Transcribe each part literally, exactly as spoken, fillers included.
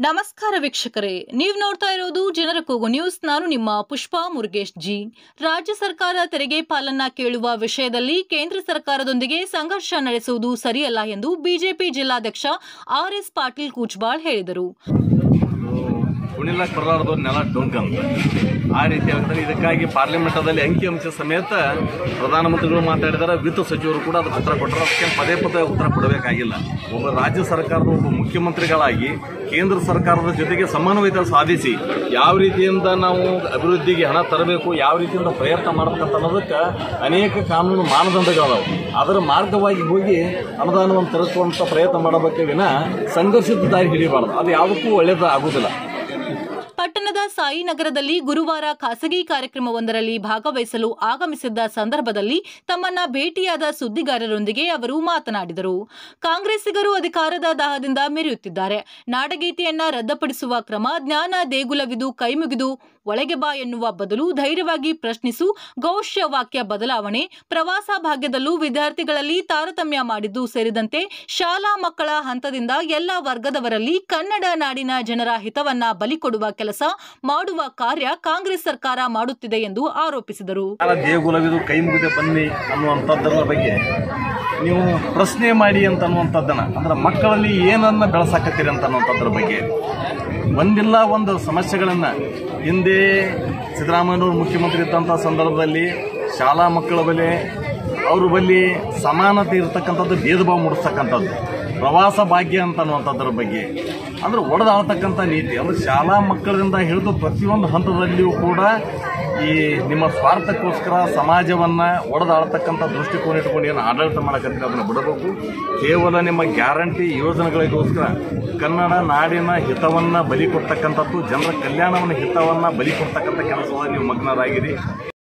ನಮಸ್ಕಾರ ವೀಕ್ಷಕರೇ, ನೀವು ನೋಡ್ತಾ ಇರೋದು ಜನರ ಕೂಗು ನ್ಯೂಸ್. ನಾನು ನಿಮ್ಮ ಪುಷ್ಪಾ ಮುರುಗೇಶ್ ಜಿ. ರಾಜ್ಯ ಸರ್ಕಾರ ತೆರಿಗೆ ಪಾಲನ್ನ ಕೇಳುವ ವಿಷಯದಲ್ಲಿ ಕೇಂದ್ರ ಸರ್ಕಾರದೊಂದಿಗೆ ಸಂಘರ್ಷ ನಡೆಸುವುದು ಸರಿಯಲ್ಲ ಎಂದು ಬಿಜೆಪಿ ಜಿಲ್ಲಾಧ್ಯಕ್ಷ ಆರ್ ಎಸ್ ಪಾಟೀಲ್ ಕೂಚ್ಬಾಳ್ ಹೇಳಿದರು. ಕುಣಿಲಕ್ಕೆ ಬರಲಾರ್ದು ನೆಲ ಡೊಂಕ್ ಅಂತ ಆ ರೀತಿ ಆಗ್ತಾರೆ. ಇದಕ್ಕಾಗಿ ಪಾರ್ಲಿಮೆಂಟದಲ್ಲಿ ಅಂಕಿಅಂಶ ಸಮೇತ ಪ್ರಧಾನಮಂತ್ರಿಗಳು ಮಾತಾಡಿದ್ದಾರೆ, ವಿತ್ತ ಸಚಿವರು ಕೂಡ ಅದಕ್ಕೆ ಉತ್ತರ ಕೊಟ್ಟರು. ಅದಕ್ಕೆ ಪದೇ ಪದೇ ಉತ್ತರ ಕೊಡಬೇಕಾಗಿಲ್ಲ. ಒಬ್ಬ ರಾಜ್ಯ ಸರ್ಕಾರದ ಒಬ್ಬ ಮುಖ್ಯಮಂತ್ರಿಗಳಾಗಿ ಕೇಂದ್ರ ಸರ್ಕಾರದ ಜೊತೆಗೆ ಸಮನ್ವಯತೆ ಸಾಧಿಸಿ ಯಾವ ರೀತಿಯಿಂದ ನಾವು ಅಭಿವೃದ್ಧಿಗೆ ಹಣ ತರಬೇಕು, ಯಾವ ರೀತಿಯಿಂದ ಪ್ರಯತ್ನ ಮಾಡಬೇಕಂತ ಅನ್ನೋದಕ್ಕೆ ಅನೇಕ ಕಾನೂನು ಮಾನದಂಡಗಳದಾವು. ಅದರ ಮಾರ್ಗವಾಗಿ ಹೋಗಿ ಅನುದಾನವನ್ನು ತರಿಸುವಂಥ ಪ್ರಯತ್ನ ಮಾಡಬೇಕೇ ವಿನ ಸಂಘರ್ಷದ ದಾರಿ ಹಿಡಿಯಬಾರದು. ಅದು ಯಾವುದಕ್ಕೂ ಒಳ್ಳೆಯದು ಆಗುವುದಿಲ್ಲ. ಪಟ್ಟಣದ ಸಾಯಿನಗರದಲ್ಲಿ ಗುರುವಾರ ಖಾಸಗಿ ಕಾರ್ಯಕ್ರಮವೊಂದರಲ್ಲಿ ಭಾಗವಹಿಸಲು ಆಗಮಿಸಿದ್ದ ಸಂದರ್ಭದಲ್ಲಿ ತಮ್ಮನ್ನ ಭೇಟಿಯಾದ ಸುದ್ದಿಗಾರರೊಂದಿಗೆ ಅವರು ಮಾತನಾಡಿದರು. ಕಾಂಗ್ರೆಸ್ಸಿಗರು ಅಧಿಕಾರದ ದಾಹದಿಂದ ಮೆರೆಯುತ್ತಿದ್ದಾರೆ. ನಾಡಗೀತೆಯನ್ನ ರದ್ದುಪಡಿಸುವ ಕ್ರಮ ಜ್ಞಾನ ದೇಗುಲವಿದು ಕೈಮುಗಿದು ಒಳಗೆ ಬಾ ಎನ್ನುವ ಬದಲು ಧೈರ್ಯವಾಗಿ ಪ್ರಶ್ನಿಸು, ಘೋಷ್ಯ ವಾಕ್ಯ ಬದಲಾವಣೆ, ಪ್ರವಾಸ ಭಾಗ್ಯದಲ್ಲೂ ವಿದ್ಯಾರ್ಥಿಗಳಲ್ಲಿ ತಾರತಮ್ಯ ಮಾಡಿದ್ದು ಸೇರಿದಂತೆ ಶಾಲಾ ಮಕ್ಕಳ ಹಂತದಿಂದ ಎಲ್ಲ ವರ್ಗದವರಲ್ಲಿ ಕನ್ನಡ ನಾಡಿನ ಜನರ ಹಿತವನ್ನ ಬಲಿಕೊಡುವ ಕೆಲಸ ಮಾಡುವ ಕಾರ್ಯ ಕಾಂಗ್ರೆಸ್ ಸರ್ಕಾರ ಮಾಡುತ್ತಿದೆ ಎಂದು ಆರೋಪಿಸಿದರು. ದೇಗುಲವಿದು ಕೈ ಮುಗಿದೆ ಬನ್ನಿ ಅನ್ನುವಂಥದ್ದರ ಬಗ್ಗೆ ನೀವು ಪ್ರಶ್ನೆ ಮಾಡಿ ಅಂತ ಅನ್ನುವಂಥದ್ದನ್ನ ಅಂದ್ರೆ ಮಕ್ಕಳಲ್ಲಿ ಏನನ್ನ ಬೆಳೆಸಾಕತ್ತೀರಿ ಅಂತ ಅನ್ನುವಂಥದ್ರ ಬಗ್ಗೆ ಒಂದಿಲ್ಲ ಒಂದು ಸಮಸ್ಯೆಗಳನ್ನು ಹಿಂದೆ ಸಿದ್ದರಾಮಯ್ಯನವರು ಮುಖ್ಯಮಂತ್ರಿ ಇದ್ದಂಥ ಸಂದರ್ಭದಲ್ಲಿ ಶಾಲಾ ಮಕ್ಕಳ ಬಳಿ ಅವ್ರ ಬಳಿ ಸಮಾನತೆ ಇರತಕ್ಕಂಥದ್ದು ಭೇದ ಭಾವ ಮೂಡಿಸ್ತಕ್ಕಂಥದ್ದು, ಪ್ರವಾಸ ಭಾಗ್ಯ ಅಂತ ಅನ್ನುವಂಥದ್ರ ಬಗ್ಗೆ ಅಂದ್ರೆ ಒಡೆದಾಳ್ತಕ್ಕಂಥ ನೀತಿ ಅಂದ್ರೆ ಶಾಲಾ ಮಕ್ಕಳಿಂದ ಹಿಡಿದು ಪ್ರತಿಯೊಂದು ಹಂತದಲ್ಲಿಯೂ ಕೂಡ ಈ ನಿಮ್ಮ ಸ್ವಾರ್ಥಕ್ಕೋಸ್ಕರ ಸಮಾಜವನ್ನು ಒಡೆದಾಳ್ತಕ್ಕಂಥ ದೃಷ್ಟಿಕೋನ ಇಟ್ಕೊಂಡು ಏನು ಆಡಳಿತ ಮಾಡಕತ್ತೀರಿ ಅದನ್ನು ಬಿಡಬೇಕು. ಕೇವಲ ನಿಮ್ಮ ಗ್ಯಾರಂಟಿ ಯೋಜನೆಗಳಿಗೋಸ್ಕರ ಕನ್ನಡ ನಾಡಿನ ಹಿತವನ್ನು ಬಲಿ ಕೊಡ್ತಕ್ಕಂಥದ್ದು, ಜನರ ಕಲ್ಯಾಣವನ್ನು ಹಿತವನ್ನು ಬಲಿ ಕೊಡ್ತಕ್ಕಂಥ ಕೆಲಸದಲ್ಲಿ ನೀವು ಮಗ್ನರಾಗಿರಿ.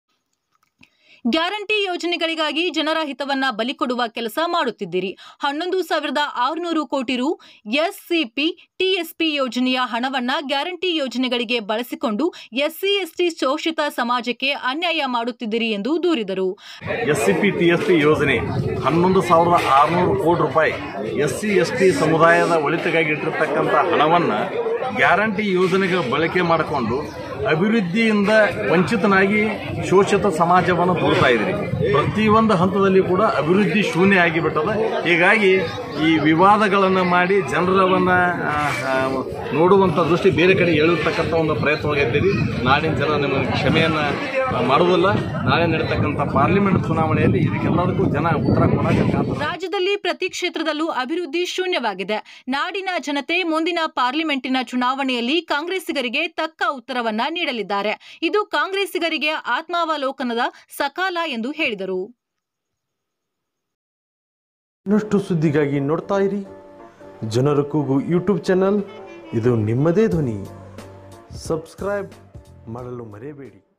ಗ್ಯಾರಂಟಿ ಯೋಜನೆಗಳಿಗಾಗಿ ಜನರ ಹಿತವನ್ನ ಬಲಿಕೊಡುವ ಕೆಲಸ ಮಾಡುತ್ತಿದ್ದೀರಿ. ಹನ್ನೊಂದು ಸಾವಿರದ ಆರುನೂರು ಕೋಟಿ ರು ಎಸ್ಸಿಪಿ ಟಿಎಸ್ಪಿ ಯೋಜನೆಯ ಹಣವನ್ನ ಗ್ಯಾರಂಟಿ ಯೋಜನೆಗಳಿಗೆ ಬಳಸಿಕೊಂಡು ಎಸ್ಸಿ ಎಸ್ಟಿ ಶೋಷಿತ ಸಮಾಜಕ್ಕೆ ಅನ್ಯಾಯ ಮಾಡುತ್ತಿದ್ದೀರಿ ಎಂದು ದೂರಿದರು. ಎಸ್ಸಿಪಿ ಟಿಎಸ್ಪಿ ಯೋಜನೆ ಹನ್ನೊಂದು ಸಾವಿರದ ಆರುನೂರು ಕೋಟಿ ರೂಪಾಯಿ ಎಸ್ಸಿ ಎಸ್ಟಿ ಸಮುದಾಯದ ಒಳಿತಿಗಾಗಿ ಇಟ್ಟಿರ್ತಕ್ಕಂಥ ಹಣವನ್ನು ಗ್ಯಾರಂಟಿ ಯೋಜನೆಗಳ ಬಳಕೆ ಮಾಡಿಕೊಂಡು ಅಭಿವೃದ್ಧಿಯಿಂದ ವಂಚಿತನಾಗಿ ಶೋಷಿತ ಸಮಾಜವನ್ನು ದೂರ್ತಾ ಇದ್ರಿ. ಪ್ರತಿಯೊಂದು ಹಂತದಲ್ಲಿ ಕೂಡ ಅಭಿವೃದ್ಧಿ ಶೂನ್ಯ ಆಗಿಬಿಟ್ಟದ. ಹೀಗಾಗಿ ಈ ವಿವಾದಗಳನ್ನು ಮಾಡಿ ಜನರವನ್ನು ನೋಡುವಂಥ ದೃಷ್ಟಿ ಬೇರೆ ಕಡೆ ಎಳೆಯತಕ್ಕಂಥ ಒಂದು ಪ್ರಯತ್ನವಾಗಿದ್ದೀರಿ. ನಾಡಿನ ಜನ ನಿಮಗೆ ಕ್ಷಮೆಯನ್ನು ಮಾಡುವುದಿಲ್ಲ. ನಾಳೆ ನಡೆಯತಕ್ಕಂಥ ಪಾರ್ಲಿಮೆಂಟ್ ಚುನಾವಣೆಯಲ್ಲಿ ಇದಕ್ಕೆಲ್ಲದಕ್ಕೂ ಜನ ಉತ್ತರ ಕೊಡಬೇಕು. ರಾಜ್ಯದಲ್ಲಿ ಪ್ರತಿ ಕ್ಷೇತ್ರದಲ್ಲೂ ಅಭಿವೃದ್ಧಿ ಶೂನ್ಯವಾಗಿದೆ. ನಾಡಿನ ಜನತೆ ಮುಂದಿನ ಪಾರ್ಲಿಮೆಂಟಿನ ಚುನಾವಣೆಯಲ್ಲಿ ಕಾಂಗ್ರೆಸ್ಸಿಗರಿಗೆ ತಕ್ಕ ಉತ್ತರವನ್ನ ನೀಡಲಿದ್ದಾರೆ. ಇದು ಕಾಂಗ್ರೆಸ್ಸಿಗರಿಗೆ ಆತ್ಮಾವಲೋಕನದ ಸಕಾಲ ಎಂದು ಹೇಳಿದರು. ಇನ್ನಷ್ಟು ಸುದ್ದಿಗಾಗಿ ನೋಡ್ತಾ ಇರಿ ಜನರ ಕೂಗು ಯೂಟ್ಯೂಬ್ ಚಾನಲ್. ಇದು ನಿಮ್ಮದೇ ಧ್ವನಿ. ಸಬ್ಸ್ಕ್ರೈಬ್ ಮಾಡಲು ಮರೆಯಬೇಡಿ.